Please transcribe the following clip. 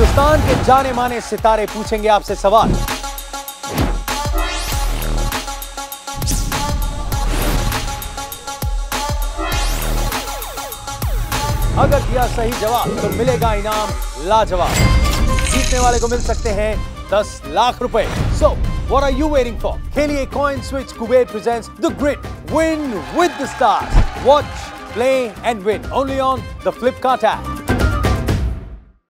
हिंदुस्तान के जाने माने सितारे पूछेंगे आपसे सवाल। अगर दिया सही जवाब तो मिलेगा इनाम लाजवाब। जीतने वाले को मिल सकते हैं 10 लाख रुपए। So what are you waiting for? खेलिए coin switch Kuber presents the grid win with the stars. Watch, play and win only on the Flipkart app.